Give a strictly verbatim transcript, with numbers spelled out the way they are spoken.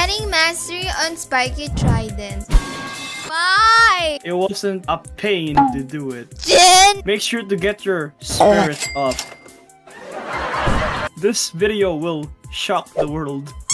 Getting mastery on Spikey Trident. Why? It wasn't a pain to do it. Jin! Make sure to get your spirit up. This video will shock the world.